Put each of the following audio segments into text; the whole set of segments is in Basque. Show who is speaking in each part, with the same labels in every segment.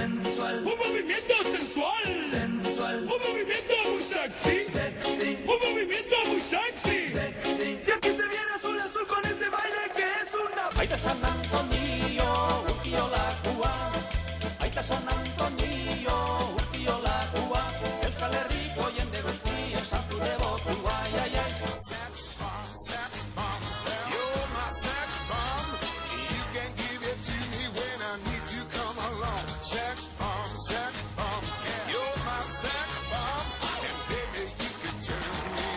Speaker 1: sensual,
Speaker 2: un movimiento sensual,
Speaker 1: sensual,
Speaker 2: un movimiento muy sexy,
Speaker 1: sexy,
Speaker 2: un movimiento muy sexy.
Speaker 1: sexy. Y aquí se viene azul azul con este baile que es una...
Speaker 3: Aita San Antonio, urkiolakua. Aita San Antonio, urkiolakua. Euskal Herriko jende guztien sartu debotua, ai, ai.
Speaker 4: Sex bomb, you're my sex bomb. You can give it to me when I need to come along. Sex bomb, you're my sex bomb. And baby, you can turn me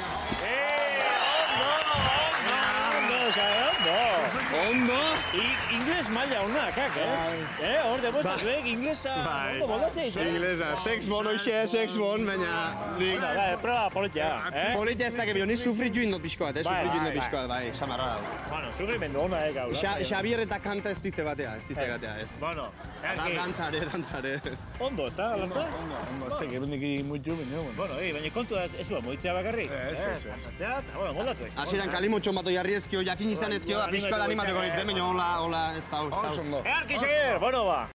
Speaker 4: on.
Speaker 5: Ondo?
Speaker 6: Ingles maila onak, hor demostratuek inglesa ondo moldatzen izan.
Speaker 5: Inglesa, sex bon, oixe, sex bon, baina...
Speaker 6: Proba politia,
Speaker 5: Politia ez dakit, ni sufritu indot pixko bat, sufritu indot pixko bat, bai, samarra dago.
Speaker 6: Bueno, sufrimendu ona, gaur.
Speaker 5: Xabier eta kanta ez dizte batea, ez.
Speaker 6: Bueno,
Speaker 5: Dantzare.
Speaker 6: ondo, ez da, alerta? Ondo, ez da, gerundik muitu, bueno, baina kontu da, ez zua, moitzea bakarrik. Ez. Bueno, moldatu ez.
Speaker 5: Hasieran kalimotxon bat jarri ezkio, jakin izan ezkio, pixko bat animatuko nintzen, baina hola, ez da.
Speaker 6: Earki seger, bueno ba.